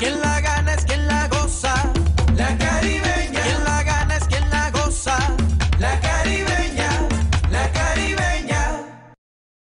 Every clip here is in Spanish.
Quien la gana es quien la goza, la caribeña. Quien la gana es quien la goza, la caribeña, la caribeña.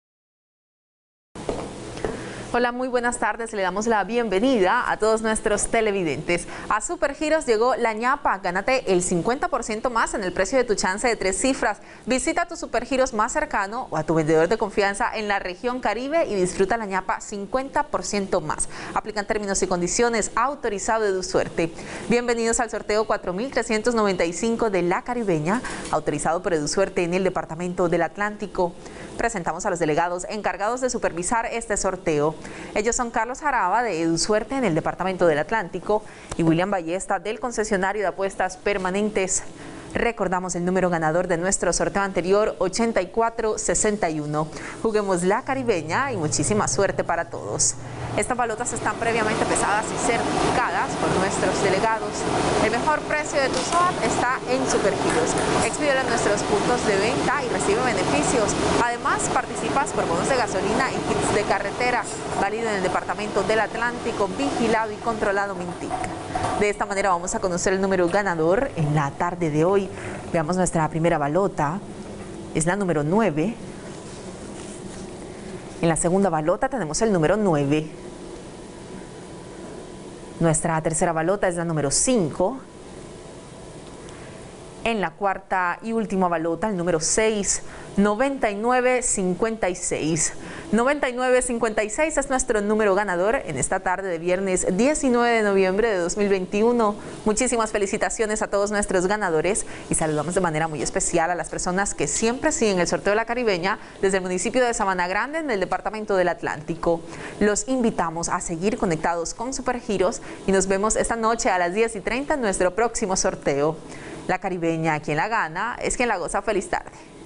Hola, muy buenas tardes. Le damos la bienvenida a todos nuestros televidentes. A Supergiros llegó la ñapa. Gánate el 50% más en el precio de tu chance de 3 cifras. Visita tu Supergiros más cercano o a tu vendedor de confianza en la región Caribe y disfruta la ñapa 50% más. Aplican términos y condiciones. Autorizado de EduSuerte. Bienvenidos al sorteo 4395 de la Caribeña, autorizado por EduSuerte en el Departamento del Atlántico. Presentamos a los delegados encargados de supervisar este sorteo. Ellos son Carlos Jaraba de EduSuerte en el Departamento del Atlántico y William Ballesta del concesionario de apuestas permanentes. Recordamos el número ganador de nuestro sorteo anterior, 8461. Juguemos la Caribeña y muchísima suerte para todos. Estas balotas están previamente pesadas y certificadas por nuestros delegados. El mejor precio de tu SOAT está en Supergiros. Expídelo en nuestros puntos de venta y recibe beneficios. Además, participas por bonos de gasolina y kits de carretera, válido en el Departamento del Atlántico, vigilado y controlado Mintic. De esta manera vamos a conocer el número ganador en la tarde de hoy. Veamos nuestra primera balota, es la número 9. En la segunda balota tenemos el número 9. Nuestra tercera balota es la número 5. En la cuarta y última balota, el número 6, 9956. 9956 es nuestro número ganador en esta tarde de viernes 19 de noviembre de 2021. Muchísimas felicitaciones a todos nuestros ganadores y saludamos de manera muy especial a las personas que siempre siguen el sorteo de la Caribeña desde el municipio de Sabana Grande en el Departamento del Atlántico. Los invitamos a seguir conectados con Supergiros y nos vemos esta noche a las 10:30 en nuestro próximo sorteo. La Caribeña, quien la gana, es quien la goza. Feliz tarde.